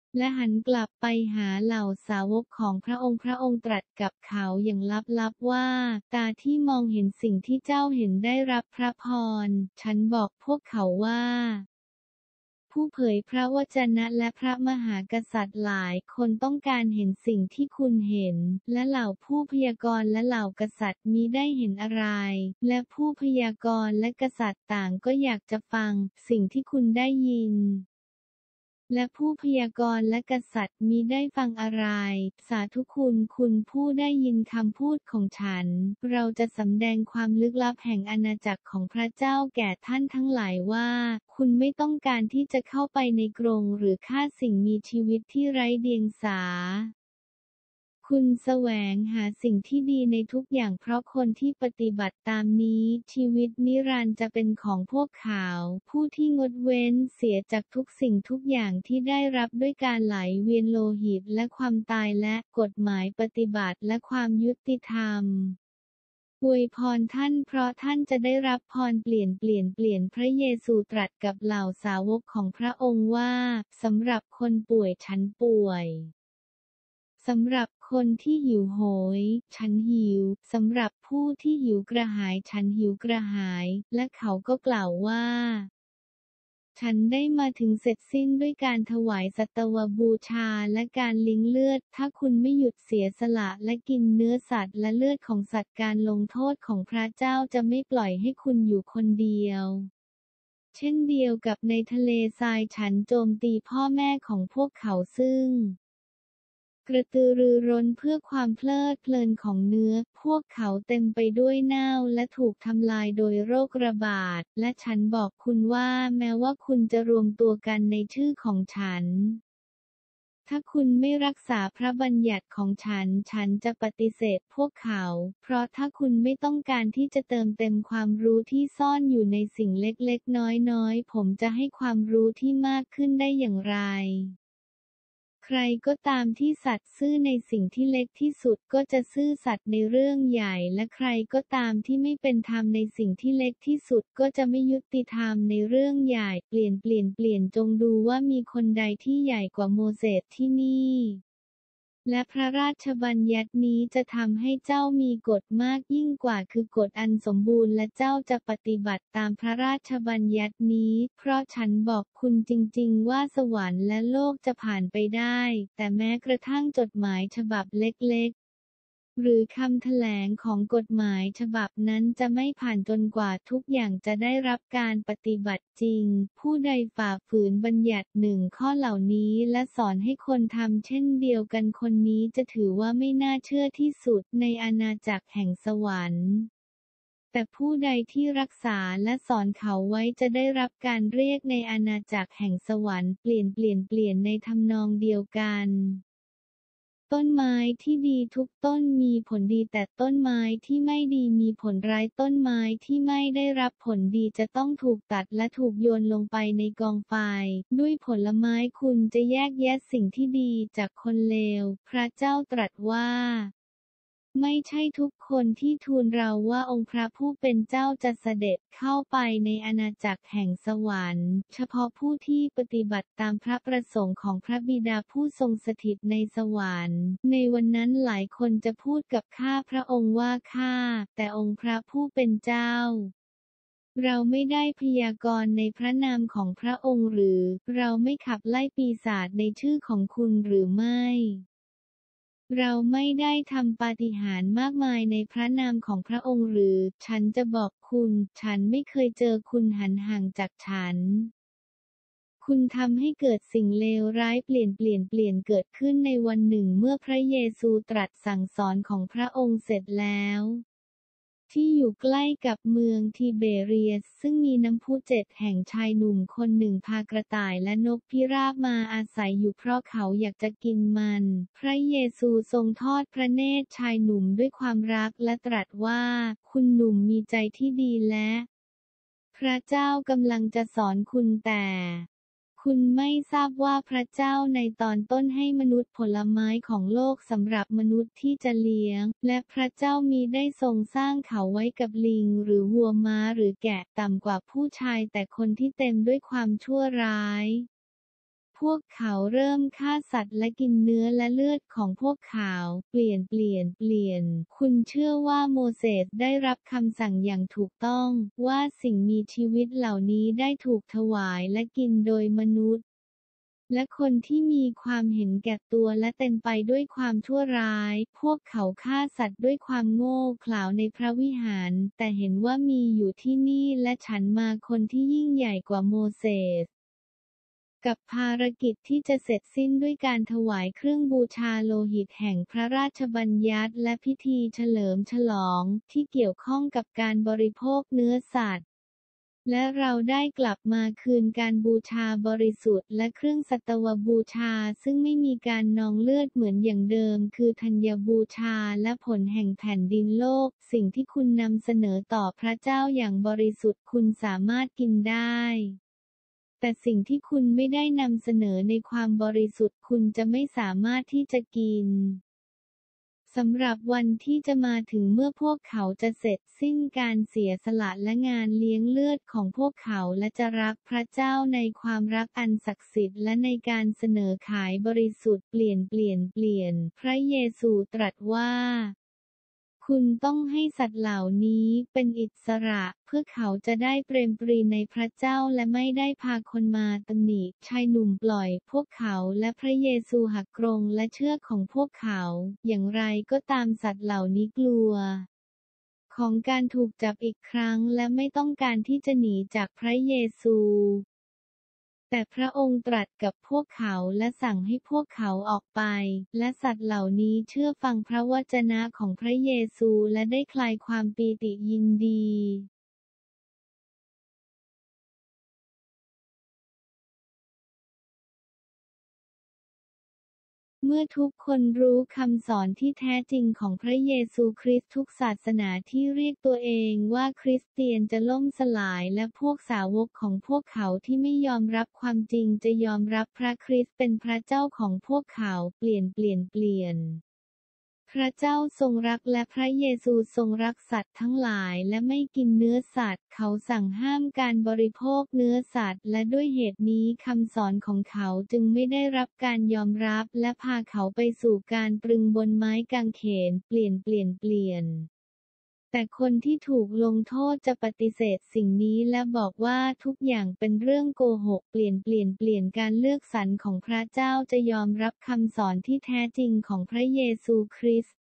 และหันกลับไปหาเหล่าสาวกของพระองค์พระองค์ตรัสกับเขาอย่างลับๆว่าตาที่มองเห็นสิ่งที่เจ้าเห็นได้รับพระพรฉันบอกพวกเขาว่าผู้เผยพระวจนะและพระมหากษัตริย์หลายคนต้องการเห็นสิ่งที่คุณเห็นและเหล่าผู้พยากรณ์และเหล่ากษัตริย์มิได้เห็นอะไรและผู้พยากรณ์และกษัตริย์ต่างก็อยากจะฟังสิ่งที่คุณได้ยินและผู้พยากรณ์และกษัตริย์มิได้ฟังอะไรสาธุคุณผู้ได้ยินคำพูดของฉันเราจะสำแดงความลึกลับแห่งอาณาจักรของพระเจ้าแก่ท่านทั้งหลายว่าคุณไม่ต้องการที่จะเข้าไปในกรงหรือฆ่าสิ่งมีชีวิตที่ไร้เดียงสาคุณแสวงหาสิ่งที่ดีในทุกอย่างเพราะคนที่ปฏิบัติตามนี้ชีวิตนิรันดร์จะเป็นของพวกเขาผู้ที่งดเว้นเสียจากทุกสิ่งทุกอย่างที่ได้รับด้วยการไหลเวียนโลหิตและความตายและกฎหมายปฏิบัติและความยุติธรรมอวยพรท่านเพราะท่านจะได้รับพรเปลี่ยนพระเยซูตรัสกับเหล่าสาวกของพระองค์ว่าสำหรับคนป่วยฉันป่วยสำหรับคนที่หิวโหยฉันหิวสำหรับผู้ที่หิวกระหายฉันหิวกระหายและเขาก็กล่าวว่าฉันได้มาถึงเสร็จสิ้นด้วยการถวายสัตวบูชาและการลิ้งเลือดถ้าคุณไม่หยุดเสียสละและกินเนื้อสัตว์และเลือดของสัตว์การลงโทษของพระเจ้าจะไม่ปล่อยให้คุณอยู่คนเดียวเช่นเดียวกับในทะเลทรายฉันโจมตีพ่อแม่ของพวกเขาซึ่งกระตือรือร้นเพื่อความเพลิดเพลินของเนื้อพวกเขาเต็มไปด้วยเน่าและถูกทำลายโดยโรคระบาดและฉันบอกคุณว่าแม้ว่าคุณจะรวมตัวกันในชื่อของฉันถ้าคุณไม่รักษาพระบัญญัติของฉันจะปฏิเสธพวกเขาเพราะถ้าคุณไม่ต้องการที่จะเติมเต็มความรู้ที่ซ่อนอยู่ในสิ่งเล็กๆน้อยๆผมจะให้ความรู้ที่มากขึ้นได้อย่างไรใครก็ตามที่สัตย์ซื่อในสิ่งที่เล็กที่สุดก็จะซื่อสัตย์ในเรื่องใหญ่และใครก็ตามที่ไม่เป็นธรรมในสิ่งที่เล็กที่สุดก็จะไม่ยุติธรรมในเรื่องใหญ่เปลี่ยนจงดูว่ามีคนใดที่ใหญ่กว่าโมเสสที่นี่และพระราชบัญญัตินี้จะทำให้เจ้ามีกฎมากยิ่งกว่าคือกฎอันสมบูรณ์และเจ้าจะปฏิบัติตามพระราชบัญญัตินี้เพราะฉันบอกคุณจริงๆว่าสวรรค์และโลกจะผ่านไปได้แต่แม้กระทั่งจดหมายฉบับเล็กๆหรือคำแถลงของกฎหมายฉบับนั้นจะไม่ผ่านจนกว่าทุกอย่างจะได้รับการปฏิบัติจริงผู้ใดฝ่าฝืนบัญญัติหนึ่งข้อเหล่านี้และสอนให้คนทำเช่นเดียวกันคนนี้จะถือว่าไม่น่าเชื่อที่สุดในอาณาจักรแห่งสวรรค์แต่ผู้ใดที่รักษาและสอนเขาไว้จะได้รับการเรียกในอาณาจักรแห่งสวรรค์เปลี่ยนในทำนองเดียวกันต้นไม้ที่ดีทุกต้นมีผลดีแต่ต้นไม้ที่ไม่ดีมีผลร้ายต้นไม้ที่ไม่ได้รับผลดีจะต้องถูกตัดและถูกโยนลงไปในกองไฟด้วยผลไม้คุณจะแยกแยะสิ่งที่ดีจากคนเลวพระเจ้าตรัสว่าไม่ใช่ทุกคนที่ทูลเราว่าองค์พระผู้เป็นเจ้าจะเสด็จเข้าไปในอาณาจักรแห่งสวรรค์เฉพาะผู้ที่ปฏิบัติตามพระประสงค์ของพระบิดาผู้ทรงสถิตในสวรรค์ในวันนั้นหลายคนจะพูดกับข้าพระองค์ว่าแต่องค์พระผู้เป็นเจ้าเราไม่ได้พยากรณ์ในพระนามของพระองค์หรือเราไม่ขับไล่ปีศาจในชื่อของคุณหรือไม่เราไม่ได้ทำปาฏิหาริย์มากมายในพระนามของพระองค์หรือฉันจะบอกคุณฉันไม่เคยเจอคุณหันห่างจากฉันคุณทำให้เกิดสิ่งเลวร้ายเปลี่ยนเกิดขึ้นในวันหนึ่งเมื่อพระเยซูตรัสสั่งสอนของพระองค์เสร็จแล้วที่อยู่ใกล้กับเมืองทิเบเรียสซึ่งมีน้ำพุ7 แห่งชายหนุ่มคนหนึ่งพากระต่ายและนกพิราบมาอาศัยอยู่เพราะเขาอยากจะกินมันพระเยซูทรงทอดพระเนตรชายหนุ่มด้วยความรักและตรัสว่าคุณหนุ่มมีใจที่ดีและพระเจ้ากำลังจะสอนคุณแต่คุณไม่ทราบว่าพระเจ้าในตอนต้นให้มนุษย์ผลไม้ของโลกสำหรับมนุษย์ที่จะเลี้ยงและพระเจ้ามิได้ทรงสร้างเขาไว้กับลิงหรือวัวม้าหรือแกะต่ำกว่าผู้ชายแต่คนที่เต็มด้วยความชั่วร้ายพวกเขาเริ่มฆ่าสัตว์และกินเนื้อและเลือดของพวกเขาเปลี่ยน คุณเชื่อว่าโมเสสได้รับคำสั่งอย่างถูกต้องว่าสิ่งมีชีวิตเหล่านี้ได้ถูกถวายและกินโดยมนุษย์และคนที่มีความเห็นแก่ตัวและเต็มไปด้วยความชั่วร้ายพวกเขาฆ่าสัตว์ด้วยความโง่เขลาในพระวิหารแต่เห็นว่ามีอยู่ที่นี่และฉันมาคนที่ยิ่งใหญ่กว่าโมเสสกับภารกิจที่จะเสร็จสิ้นด้วยการถวายเครื่องบูชาโลหิตแห่งพระราชบัญญัติและพิธีเฉลิมฉลองที่เกี่ยวข้องกับการบริโภคเนื้อสัตว์และเราได้กลับมาคืนการบูชาบริสุทธิ์และเครื่องสัตวบูชาซึ่งไม่มีการนองเลือดเหมือนอย่างเดิมคือธัญบูชาและผลแห่งแผ่นดินโลกสิ่งที่คุณนำเสนอต่อพระเจ้าอย่างบริสุทธิ์คุณสามารถกินได้แต่สิ่งที่คุณไม่ได้นำเสนอในความบริสุทธิ์คุณจะไม่สามารถที่จะกินสำหรับวันที่จะมาถึงเมื่อพวกเขาจะเสร็จสิ้นการเสียสละและงานเลี้ยงเลือดของพวกเขาและจะรักพระเจ้าในความรักอันศักดิ์สิทธิ์และในการเสนอขายบริสุทธิ์เปลี่ยนพระเยซูตรัสว่าคุณต้องให้สัตว์เหล่านี้เป็นอิสระเพื่อเขาจะได้เปรมปรีในพระเจ้าและไม่ได้พาคนมาตำหนิชายหนุ่มปล่อยพวกเขาและพระเยซูหักกรงและเชือกของพวกเขาอย่างไรก็ตามสัตว์เหล่านี้กลัวของการถูกจับอีกครั้งและไม่ต้องการที่จะหนีจากพระเยซูแต่พระองค์ตรัสกับพวกเขาและสั่งให้พวกเขาออกไปและสัตว์เหล่านี้เชื่อฟังพระวจนะของพระเยซูและได้คลายความปีติยินดีเมื่อทุกคนรู้คำสอนที่แท้จริงของพระเยซูคริสต์ทุกศาสนาที่เรียกตัวเองว่าคริสเตียนจะล่มสลายและพวกสาวกของพวกเขาที่ไม่ยอมรับความจริงจะยอมรับพระคริสต์เป็นพระเจ้าของพวกเขาเปลี่ยนพระเจ้าทรงรักและพระเยซูทรงรักสัตว์ทั้งหลายและไม่กินเนื้อสัตว์เขาสั่งห้ามการบริโภคเนื้อสัตว์และด้วยเหตุนี้คำสอนของเขาจึงไม่ได้รับการยอมรับและพาเขาไปสู่การตรึงบนไม้กางเขนเปลี่ยนแต่คนที่ถูกลงโทษจะปฏิเสธสิ่งนี้และบอกว่าทุกอย่างเป็นเรื่องโกหกเปลี่ยนการเลือกสรรของพระเจ้าจะยอมรับคำสอนที่แท้จริงของพระเยซูคริสต์